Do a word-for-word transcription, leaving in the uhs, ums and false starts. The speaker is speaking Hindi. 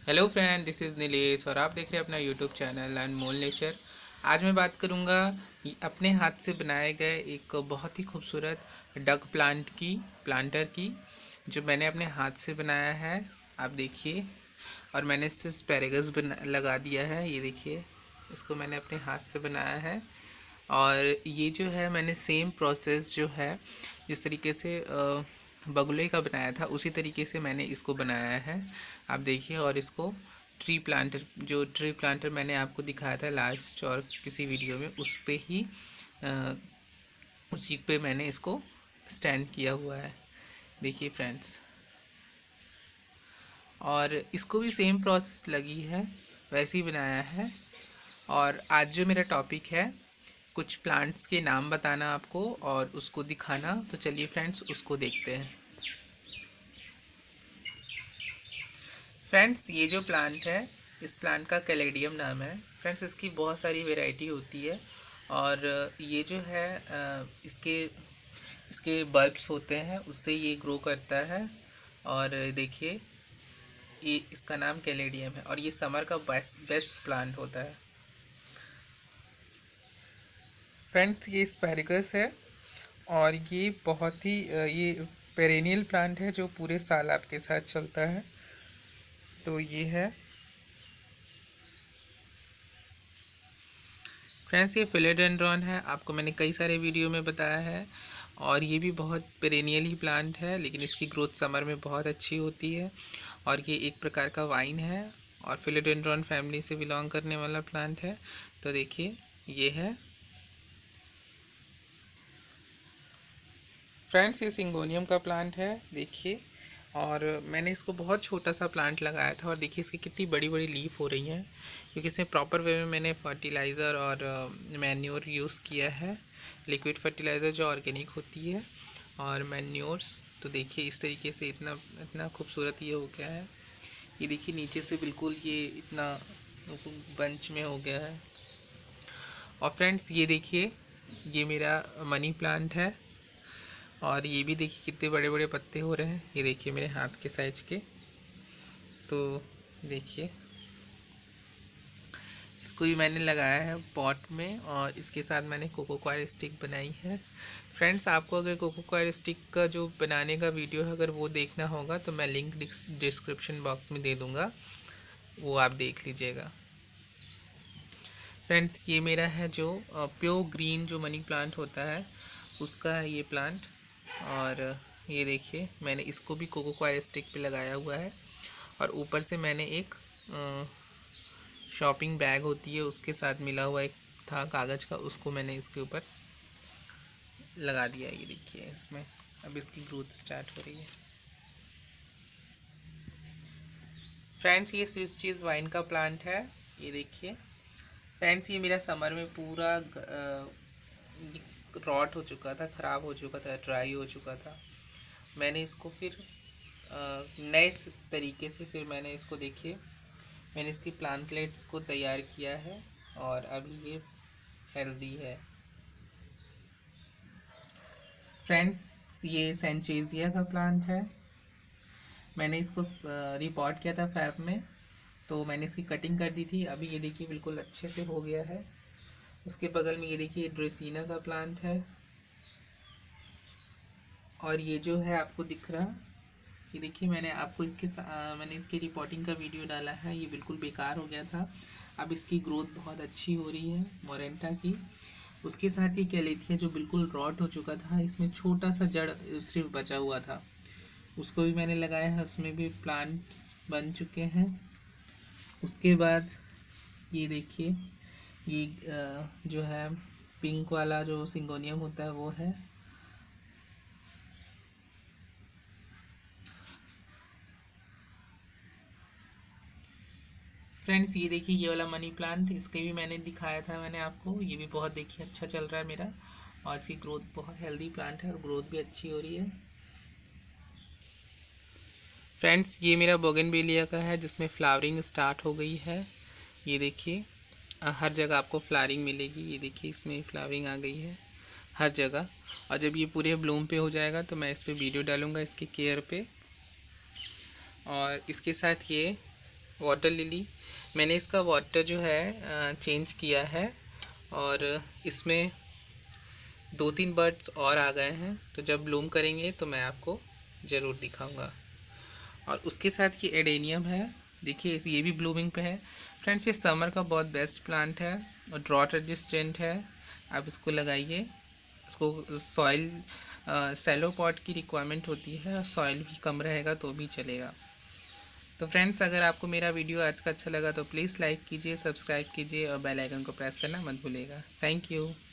Hello friend, this is Nilesh और आप देख रहे हैं अपना यूट्यूब चैनल अनमोल नेचर। आज मैं बात करूंगा अपने हाथ से बनाए गए एक बहुत ही खूबसूरत डग प्लांट की प्लांटर की, जो मैंने अपने हाथ से बनाया है। आप देखिए, और मैंने इससे एस्पैरेगस बना लगा दिया है। ये देखिए, इसको मैंने अपने हाथ से बनाया है। और ये जो है मैंने सेम प्रोसेस जो है, जिस तरीके से अ, बगुले का बनाया था उसी तरीके से मैंने इसको बनाया है। आप देखिए, और इसको ट्री प्लांटर, जो ट्री प्लांटर मैंने आपको दिखाया था लास्ट और किसी वीडियो में, उस पे ही अ, उसी पे मैंने इसको स्टैंड किया हुआ है। देखिए फ्रेंड्स, और इसको भी सेम प्रोसेस लगी है, वैसे ही बनाया है। और आज जो मेरा टॉपिक है, कुछ प्लांट्स के नाम बताना आपको और उसको दिखाना। तो चलिए फ्रेंड्स, उसको देखते हैं। फ्रेंड्स, ये जो प्लांट है, इस प्लांट का कैलेडियम नाम है। फ्रेंड्स, इसकी बहुत सारी वैरायटी होती है। और ये जो है इसके इसके बल्ब्स होते हैं, उससे ये ग्रो करता है। और देखिए, ये इसका नाम कैलेडियम है और ये समर का बेस्ट बेस्ट प्लांट होता है। फ्रेंड्स, ये एस्पैरेगस है और ये बहुत ही ये पेरेनियल प्लांट है जो पूरे साल आपके साथ चलता है। तो ये है फ्रेंड्स, ये फिलोडेंड्रॉन है। आपको मैंने कई सारे वीडियो में बताया है। और ये भी बहुत पेरेनियल ही प्लांट है, लेकिन इसकी ग्रोथ समर में बहुत अच्छी होती है। और ये एक प्रकार का वाइन है और फिलोडेंड्रॉन फैमिली से बिलोंग करने वाला प्लांट है। तो देखिए, ये है फ्रेंड्स, ये सिंगोनियम का प्लांट है। देखिए, और मैंने इसको बहुत छोटा सा प्लांट लगाया था और देखिए इसकी कितनी बड़ी बड़ी लीफ हो रही हैं, क्योंकि इसमें प्रॉपर वे में मैंने फर्टिलाइज़र और मैन्योर यूज़ किया है। लिक्विड फर्टिलाइज़र जो ऑर्गेनिक होती है, और मैन्योर्स। तो देखिए, इस तरीके से इतना इतना खूबसूरत ये हो गया है। ये देखिए, नीचे से बिल्कुल ये इतना बंच में हो गया है। और फ्रेंड्स, ये देखिए, ये मेरा मनी प्लांट है। और ये भी देखिए कितने बड़े बड़े पत्ते हो रहे हैं। ये देखिए मेरे हाथ के साइज के। तो देखिए, इसको भी मैंने लगाया है पॉट में और इसके साथ मैंने कोको कॉयर स्टिक बनाई है। फ्रेंड्स, आपको अगर कोको कॉयर स्टिक का जो बनाने का वीडियो है, अगर वो देखना होगा तो मैं लिंक डिस्क्रिप्शन बॉक्स में दे दूँगा, वो आप देख लीजिएगा। फ्रेंड्स, ये मेरा है जो प्योर ग्रीन जो मनी प्लांट होता है, उसका है ये प्लांट। और ये देखिए, मैंने इसको भी कोको कॉयर स्टिक पे लगाया हुआ है। और ऊपर से मैंने एक शॉपिंग बैग होती है, उसके साथ मिला हुआ एक था कागज़ का, उसको मैंने इसके ऊपर लगा दिया। ये देखिए, इसमें अब इसकी ग्रोथ स्टार्ट हो रही है। फ्रेंड्स, ये स्विस चीज़ वाइन का प्लांट है। ये देखिए फ्रेंड्स, ये मेरा समर में पूरा रॉट हो चुका था, ख़राब हो चुका था, ड्राई हो चुका था। मैंने इसको फिर नए तरीके से फिर मैंने इसको देखिए, मैंने इसकी प्लांटलेट्स को तैयार किया है और अभी ये हेल्दी है। फ्रेंड्स, ये सेंचेजिया का प्लांट है। मैंने इसको रिपोर्ट किया था फैब में, तो मैंने इसकी कटिंग कर दी थी। अभी ये देखिए बिल्कुल अच्छे से हो गया है। उसके बगल में ये देखिए ड्रेसिना का प्लांट है। और ये जो है आपको दिख रहा, ये देखिए, मैंने आपको इसके आ, मैंने इसकी रिपोर्टिंग का वीडियो डाला है। ये बिल्कुल बेकार हो गया था, अब इसकी ग्रोथ बहुत अच्छी हो रही है मोरेंटा की। उसके साथ ही कैलेथिया जो बिल्कुल रॉट हो चुका था, इसमें छोटा सा जड़ सिर्फ बचा हुआ था, उसको भी मैंने लगाया है। उसमें भी प्लांट्स बन चुके हैं। उसके बाद ये देखिए, ये जो है पिंक वाला जो सिंगोनियम होता है वो है। फ्रेंड्स, ये देखिए, ये वाला मनी प्लांट, इसके भी मैंने दिखाया था मैंने आपको। ये भी बहुत देखिए अच्छा चल रहा है मेरा, और इसकी ग्रोथ बहुत हेल्दी प्लांट है और ग्रोथ भी अच्छी हो रही है। फ्रेंड्स, ये मेरा बोगनवेलिया का है, जिसमें फ्लावरिंग स्टार्ट हो गई है। ये देखिए, हर जगह आपको फ्लावरिंग मिलेगी। ये देखिए, इसमें फ्लावरिंग आ गई है हर जगह। और जब ये पूरे ब्लूम पे हो जाएगा तो मैं इस पर वीडियो डालूँगा इसके केयर पे। और इसके साथ ये वाटर लिली। मैंने इसका वाटर जो है चेंज किया है और इसमें दो तीन बर्ड्स और आ गए हैं, तो जब ब्लूम करेंगे तो मैं आपको ज़रूर दिखाऊंगा। और उसके साथ ये एडेनियम है, देखिए ये भी ब्लूमिंग पे है। फ्रेंड्स ये समर का बहुत बेस्ट प्लांट है और ड्रॉट रेजिस्टेंट है। आप इसको लगाइए। इसको सॉइल सैलो पॉट की रिक्वायरमेंट होती है और सॉइल भी कम रहेगा तो भी चलेगा। तो फ्रेंड्स अगर आपको मेरा वीडियो आज का अच्छा लगा तो प्लीज़ लाइक कीजिए, सब्सक्राइब कीजिए और बेल आइकन को प्रेस करना मत भूलिएगा। Thank you.